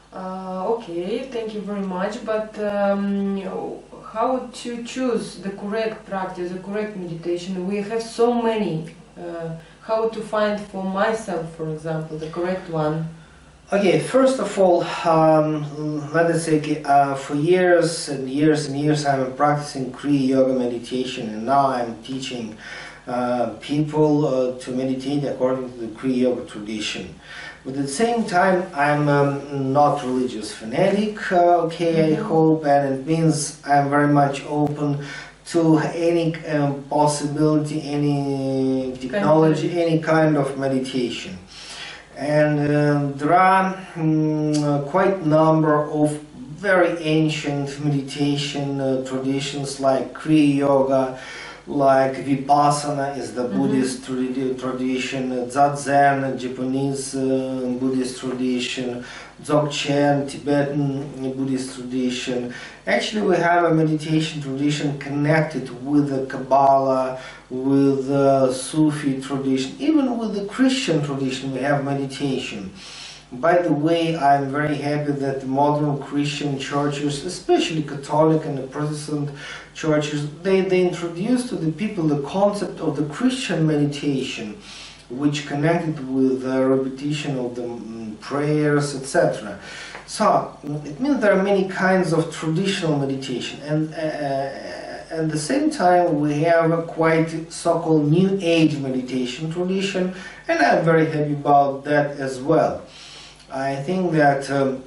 Okay, thank you very much. But how to choose the correct practice, the correct meditation? We have so many. How to find for myself, for example, the correct one? Okay, first of all, let us say for years and years and years I'm practicing Kriya Yoga meditation, and now I'm teaching people to meditate according to the Kriya Yoga tradition. But at the same time, I'm not religious fanatic, okay, I hope, and it means I'm very much open to any possibility, any technology, any kind of meditation. And there are quite number of very ancient meditation traditions like Kriya Yoga, like Vipassana is the Buddhist tradition, Zazen, Japanese Buddhist tradition, Dzogchen, Tibetan Buddhist tradition. Actually, we have a meditation tradition connected with the Kabbalah, with the Sufi tradition, even with the Christian tradition we have meditation. By the way, I'm very happy that modern Christian churches, especially Catholic and the Protestant churches, they introduced to the people the concept of the Christian meditation, which connected with the repetition of the prayers, etc. So, it means there are many kinds of traditional meditation, and at the same time we have a quite so-called New Age meditation tradition, and I'm very happy about that as well. I think that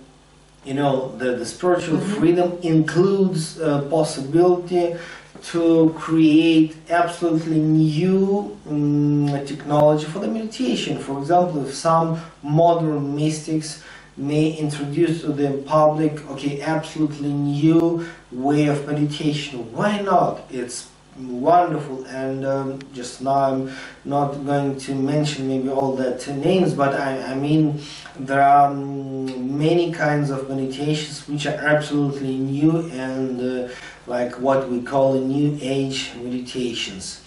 the spiritual freedom includes possibility to create absolutely new technology for the meditation. For example, if some modern mystics may introduce to the public, okay, absolutely new way of meditation, why not? It's wonderful. And just now I'm not going to mention maybe all that names, but I mean there are many kinds of meditations which are absolutely new and like what we call New Age meditations.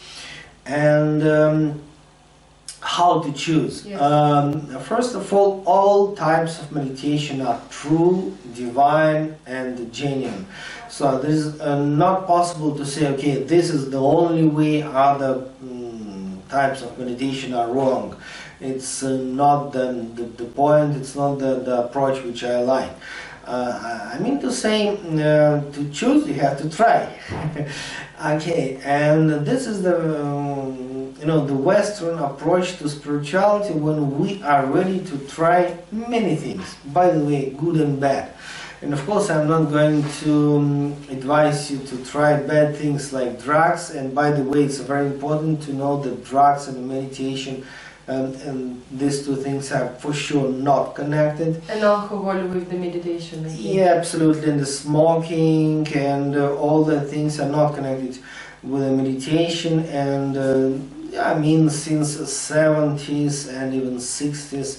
And how to choose? Yes. First of all types of meditation are true, divine and genuine. So this is not possible to say, okay, this is the only way, other types of meditation are wrong. It's not the point, it's not the approach which I like. I mean to say, to choose you have to try. Okay, and this is the the Western approach to spirituality, when we are ready to try many things, by the way, good and bad. And of course I'm not going to advise you to try bad things like drugs, and by the way, it's very important to know that drugs and meditation and these two things are for sure not connected. And alcohol with the meditation. Yeah, absolutely. And the smoking and all the things are not connected with the meditation. And I mean, since the 70s and even 60s,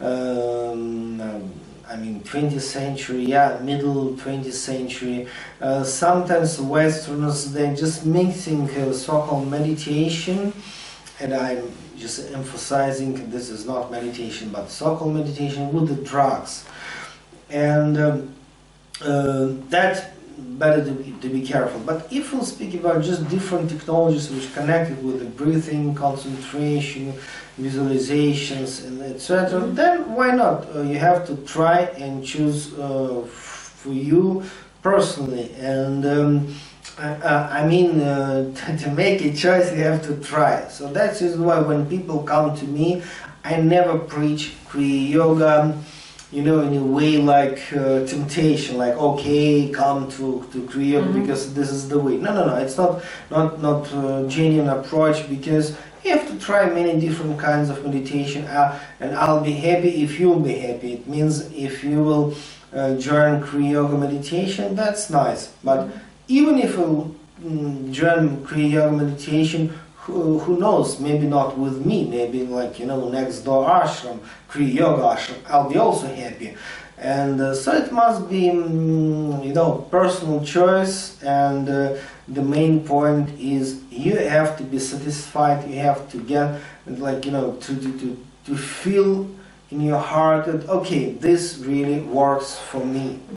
I mean 20th century, yeah, middle 20th century, sometimes Westerners, they're just mixing so-called meditation, and I'm just emphasizing this is not meditation but so-called meditation, with the drugs. And that's better to be careful. But if we'll speak about just different technologies which connected with the breathing, concentration, visualizations, and etc., then why not? You have to try and choose for you personally. And I mean, to make a choice, you have to try. So that's why when people come to me, I never preach Kriya Yoga, in a way like temptation, like, okay, come to Kriya Yoga because this is the way. No, it's not genuine approach, because you have to try many different kinds of meditation, and I'll be happy if you'll be happy. It means if you will join Kriya Yoga meditation, that's nice. But even if you join Kriya Yoga meditation, who knows, maybe not with me, maybe like, next door ashram, Kriya Yoga ashram, I'll be also happy. And so it must be, personal choice, and the main point is you have to be satisfied, you have to get, like, to feel in your heart that, okay, this really works for me.